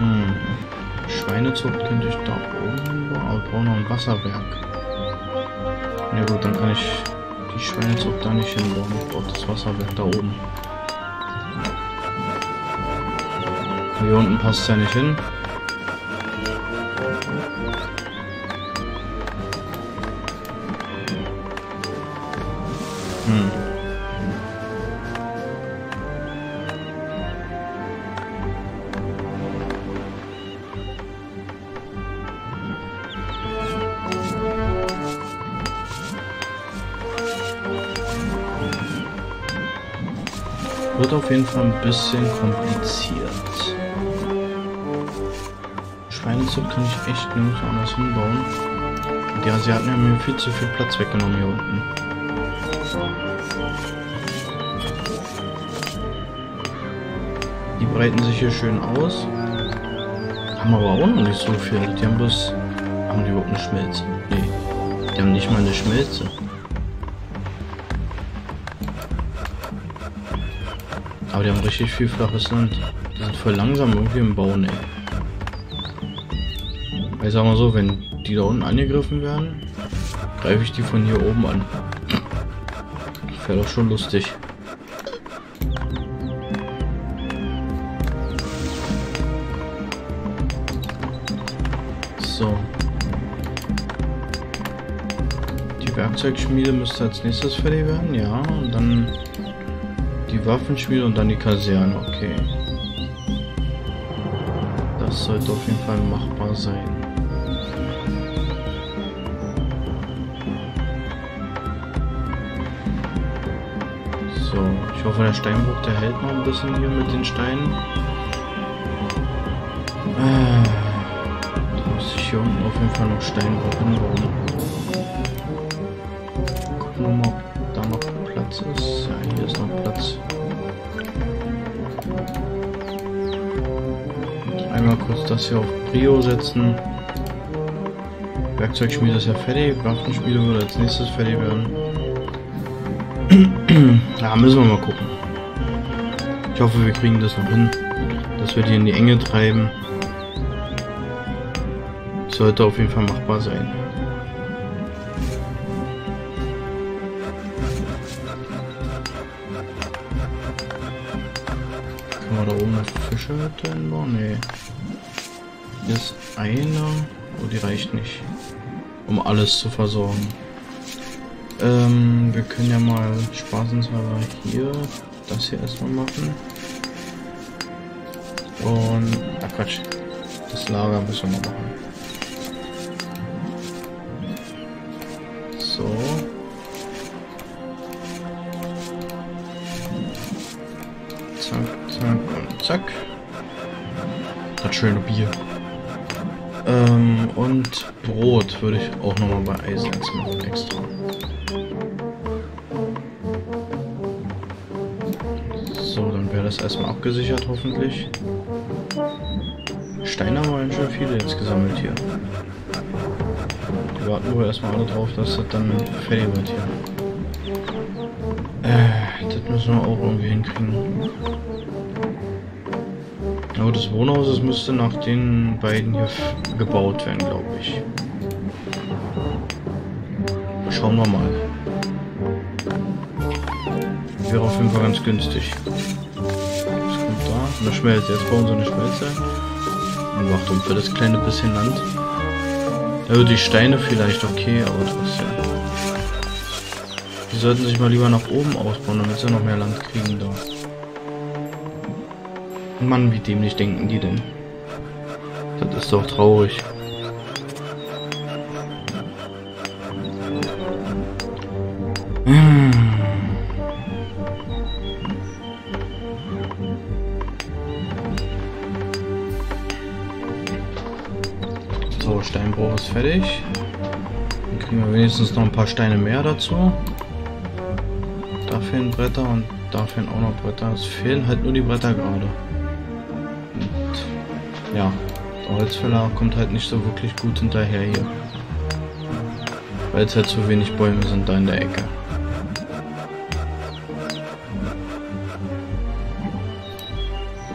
Schweinezucht könnte ich da oben bauen, aber ich brauche noch ein Wasserwerk. Ja gut, dann kann ich die Schweinezucht da nicht hinbauen. Ich brauche das Wasserwerk da oben. Hier unten passt es ja nicht hin. Wird auf jeden Fall ein bisschen kompliziert. Schweinezucht kann ich echt nirgendwo anders hinbauen. Die Asiaten haben mir viel zu viel Platz weggenommen hier unten. Die breiten sich hier schön aus. Haben aber auch noch nicht so viel. Die haben bloß... Haben die überhaupt eine Schmelze? Nee. Die haben nicht mal eine Schmelze. Aber die haben richtig viel flaches Land. Die sind voll langsam irgendwie im Bauen, ey. Ich sag mal so, wenn die da unten angegriffen werden, greife ich die von hier oben an. Wäre doch schon lustig. So. Die Werkzeugschmiede müsste als nächstes fertig werden, ja. Und dann die Waffenschmiede und dann die Kaserne, okay. Das sollte auf jeden Fall machbar sein. So, ich hoffe der Steinbruch, der hält noch ein bisschen hier mit den Steinen. Da muss ich hier unten auf jeden Fall noch Steinbruch hinbauen. Gucken wir mal, ob da noch Platz ist. Ja, hier ist noch Platz. Einmal kurz das hier auf Prio setzen. Werkzeugschmiede ist ja fertig. Waffenschmiede würde als nächstes fertig werden. Ja, müssen wir mal gucken. Ich hoffe, wir kriegen das noch hin, dass wir die in die Enge treiben. Sollte auf jeden Fall machbar sein. Kann man da oben eine Fischerhütte hinbauen? Nee. Hier ist eine. Oh, die reicht nicht, um alles zu versorgen. Wir können ja mal spaßenshalber hier das hier erstmal machen. Und, ach Quatsch, das Lager müssen wir noch machen. So. Zack, zack und zack. Das schöne Bier. Und Brot würde ich auch nochmal bei Eisenherz machen, extra. So, dann wäre das erstmal abgesichert, hoffentlich. Steine haben wir schon viele jetzt gesammelt hier. Wir warten wohl erstmal alle drauf, dass das dann fertig wird hier. Das müssen wir auch irgendwie hinkriegen. Aber das Wohnhaus, das müsste nach den beiden hier gebaut werden, glaube ich. Schauen wir mal. Wäre auf jeden Fall ganz günstig. Was kommt da? Eine Schmelze. Jetzt bauen sie eine Schmelze. Und Achtung, für das kleine bisschen Land. Also die Steine vielleicht okay, aber trotzdem. Die sollten sich mal lieber nach oben ausbauen, damit sie noch mehr Land kriegen da. Mann, wie dämlich denken die denn? Das ist doch traurig. So, Steinbruch ist fertig. Dann kriegen wir wenigstens noch ein paar Steine mehr dazu. Da fehlen Bretter und da fehlen auch noch Bretter. Es fehlen halt nur die Bretter gerade. Ja, der Holzfäller kommt halt nicht so wirklich gut hinterher hier. Weil es halt zu wenig Bäume sind da in der Ecke.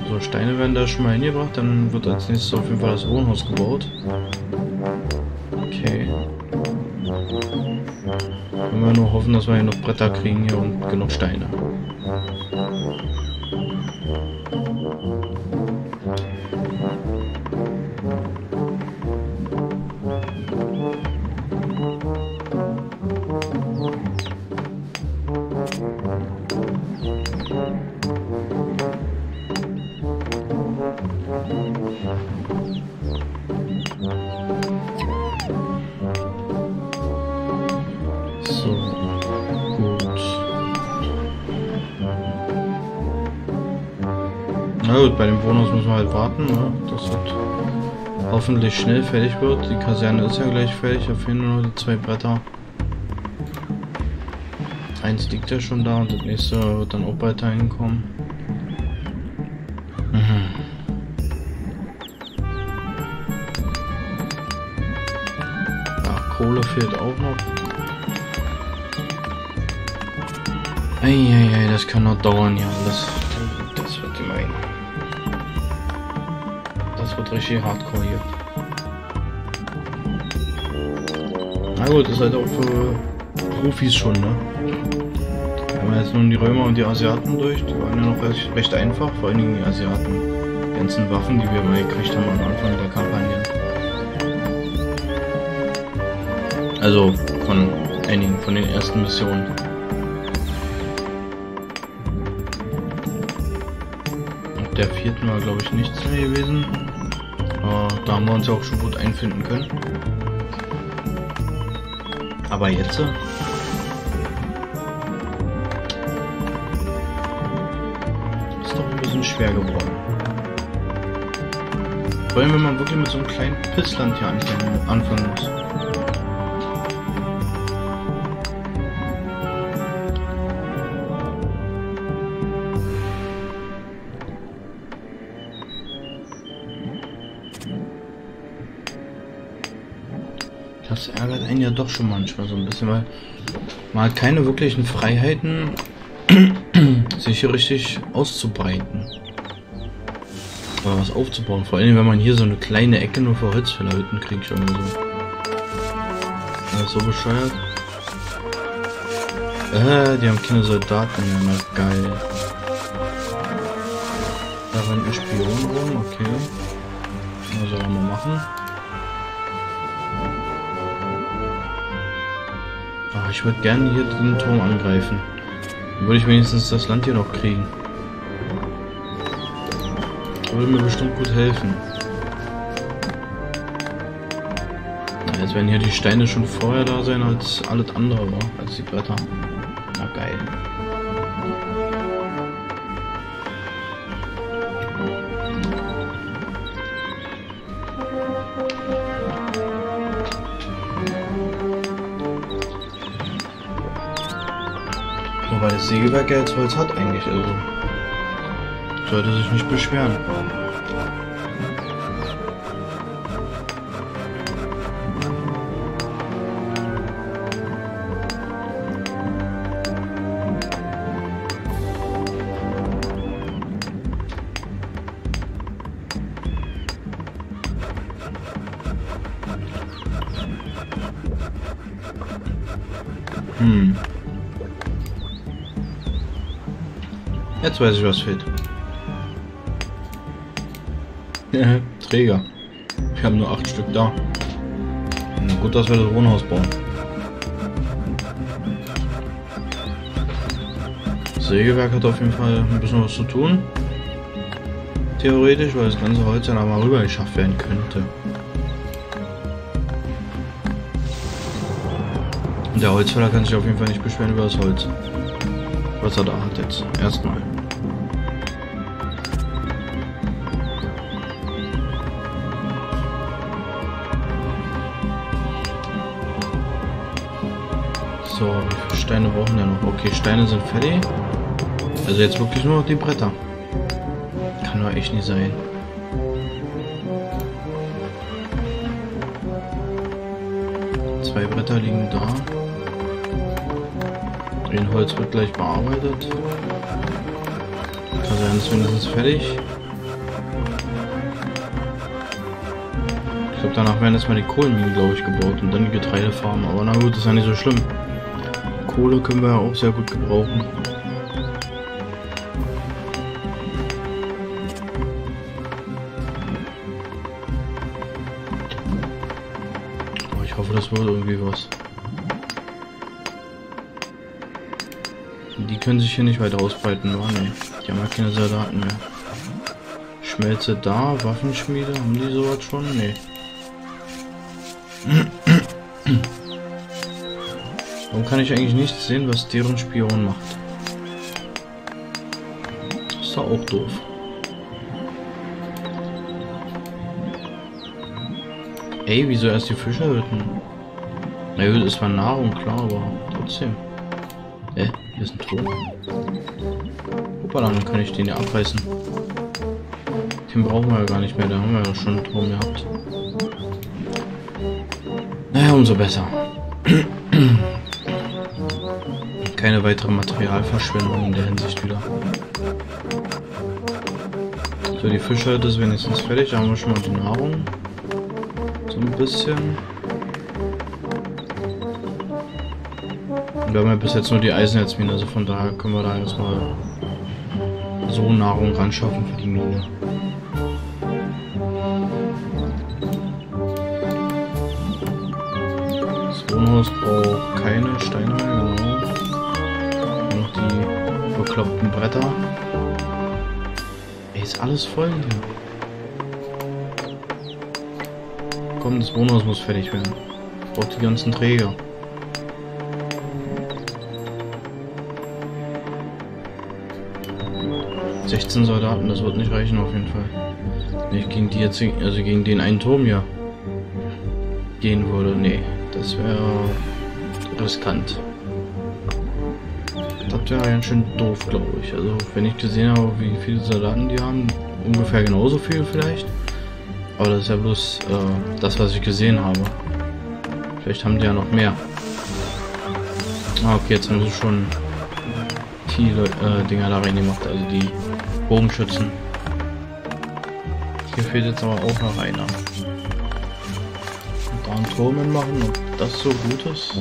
So, Steine werden da schon mal hingebracht, dann wird als nächstes auf jeden Fall das Wohnhaus gebaut. Okay. Können wir nur hoffen, dass wir hier noch Bretter kriegen hier und genug Steine. So, gut. Na gut, bei dem Wohnhaus müssen wir halt warten, ne? Dass das hoffentlich schnell fertig wird. Die Kaserne ist ja gleich fertig, da fehlen nur noch die 2 Bretter. Eins liegt ja schon da und das nächste wird dann auch bald hinkommen. Ach, Kohle fehlt auch noch. Eieiei, das kann noch dauern, ja. Das wird gemein. Das wird richtig hardcore hier. Na gut, ist halt auch für Profis schon, ne? Wir haben jetzt nun die Römer und die Asiaten durch. Die waren ja noch recht einfach, vor allen Dingen die Asiaten. Die ganzen Waffen, die wir mal gekriegt haben am Anfang der Kampagne. Also von einigen, von den ersten Missionen. Der 4. war, glaube ich, nichts mehr gewesen. Da haben wir uns ja auch schon gut einfinden können. Aber jetzt? Ist doch ein bisschen schwer geworden. Vor allem, wenn man wirklich mit so einem kleinen Pissland hier anfangen muss. Das ärgert einen ja doch schon manchmal so ein bisschen, weil man hat keine wirklichen Freiheiten, sich hier richtig auszubreiten. Oder was aufzubauen. Vor allem, wenn man hier so eine kleine Ecke nur für Holzfällerhütten kriegt, schon so. Das ist so bescheuert. Die haben keine Soldaten mehr, na geil. Da rennt ein Spion rum, okay. Was soll man machen? Ich würde gerne hier den Turm angreifen. Dann würde ich wenigstens das Land hier noch kriegen. Würde mir bestimmt gut helfen. Na, jetzt werden hier die Steine schon vorher da sein als alles andere, war, als die Bretter. Na geil. Wobei das Sägewerk ja jetzt Holz hat eigentlich, also sollte sich nicht beschweren. Jetzt weiß ich, was fehlt. Träger. Wir haben nur 8 Stück da. Na gut, dass wir das Wohnhaus bauen. Das Sägewerk hat auf jeden Fall ein bisschen was zu tun. Theoretisch, weil das ganze Holz dann aber rüber geschafft werden könnte. Und der Holzfäller kann sich auf jeden Fall nicht beschweren über das Holz. Was er da hat jetzt. Erstmal. So, wie viele Steine brauchen wir noch? Okay, Steine sind fertig. Also jetzt wirklich nur noch die Bretter. Kann doch echt nicht sein. Zwei Bretter liegen da. Holz wird gleich bearbeitet. Die Kaserne ist mindestens fertig. glaube, danach werden erstmal die Kohlenminen, glaube ich, gebaut und dann die Getreidefarmen. Aber na gut, ist ja nicht so schlimm. Kohle können wir ja auch sehr gut gebrauchen. Aber ich hoffe, das wird irgendwie was. Die können sich hier nicht weiter ausbreiten, oh ne. Die haben ja keine Soldaten mehr. Schmelze da, Waffenschmiede, haben die sowas schon? Ne. Warum kann ich eigentlich nicht sehen, was deren Spion macht? Ist doch auch doof. Ey, wieso erst die Fischerhütten? Na gut, ist zwar Nahrung, klar, aber trotzdem. Hier ist ein Turm. Hoppala, dann kann ich den ja abreißen. Den brauchen wir ja gar nicht mehr, da haben wir ja schon einen Turm gehabt. Naja, umso besser. Keine weitere Materialverschwendung in der Hinsicht wieder. So, die Fischhütte ist wenigstens fertig, da haben wir schon mal die Nahrung. So ein bisschen. Und wir haben ja bis jetzt nur die Eisenerzmine, also von daher können wir da jetzt mal so Nahrung ran schaffen für die Mine. Das Wohnhaus braucht keine Steine mehr, genau. Nur noch die bekloppten Bretter. Ey, ist alles voll hier. Komm, das Wohnhaus muss fertig werden. Braucht die ganzen Träger. ...16 Soldaten, das wird nicht reichen auf jeden Fall. Nicht gegen die jetzt, also gegen den einen Turm hier gehen würde. Nee, das wäre riskant. Das wäre ganz schön doof, glaube ich. Also wenn ich gesehen habe, wie viele Soldaten die haben, ungefähr genauso viel vielleicht. Aber das ist ja bloß das, was ich gesehen habe. Vielleicht haben die ja noch mehr. Ah, okay, jetzt haben sie schon die Dinger da rein gemacht, also die Bogenschützen. Hier fehlt jetzt aber auch noch einer. Und da einen Turm machen, ob das so gut ist.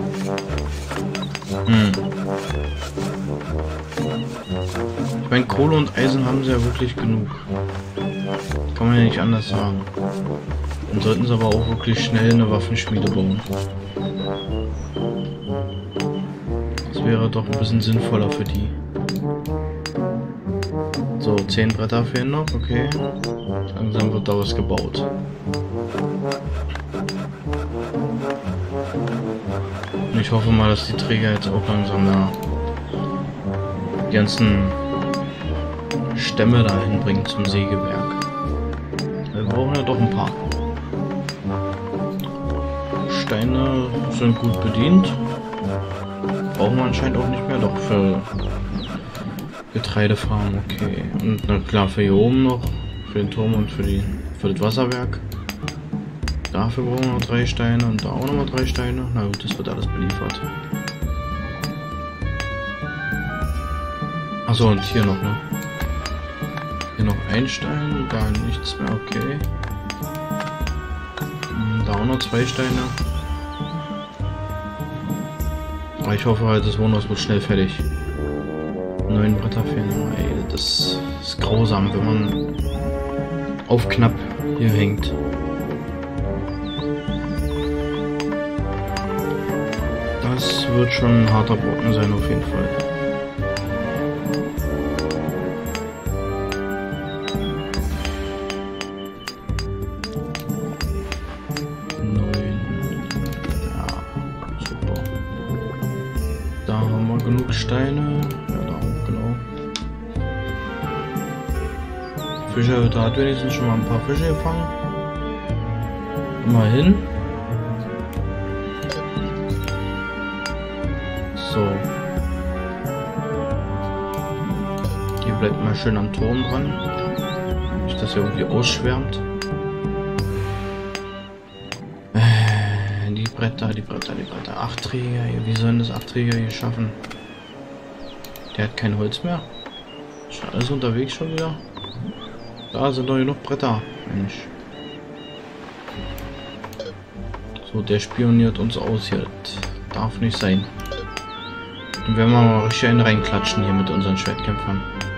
Ich meine, Kohle und Eisen haben sie ja wirklich genug. Kann man ja nicht anders sagen. Dann sollten sie aber auch wirklich schnell eine Waffenschmiede bauen. Das wäre doch ein bisschen sinnvoller für die. So, 10 Bretter fehlen noch, okay. Langsam wird da was gebaut. Und ich hoffe mal, dass die Träger jetzt auch langsam da die ganzen Stämme dahin bringen zum Sägewerk. Wir brauchen ja doch ein paar. Steine sind gut bedient. Brauchen wir anscheinend auch nicht mehr, doch für Getreidefarmen, okay. Und na klar, für hier oben noch, für den Turm und für das Wasserwerk. Dafür brauchen wir noch 3 Steine und da auch nochmal 3 Steine. Na gut, das wird alles beliefert. Achso, und hier noch, ne? Hier noch ein Stein, da nichts mehr, okay. Da auch noch 2 Steine. Aber ich hoffe halt, das Wohnhaus wird schnell fertig. 9 Bretter fehlen. Ey, das ist grausam, wenn man auf knapp hier hängt. Das wird schon ein harter Brocken sein, auf jeden Fall. Da haben wir genug Steine. Ja, da auch, genau. Fischerhütte hat wenigstens schon mal ein paar Fische gefangen. Immerhin. So. Hier bleibt mal schön am Turm dran. Nicht, dass er irgendwie ausschwärmt. Die Bretter. 8 Träger hier. Wie sollen das 8 Träger hier schaffen? Der hat kein Holz mehr. Ist schon alles unterwegs schon wieder. Da sind doch genug Bretter. Mensch. So, der spioniert uns aus hier. Das darf nicht sein. Dann werden wir mal richtig einen reinklatschen hier mit unseren Schwertkämpfern.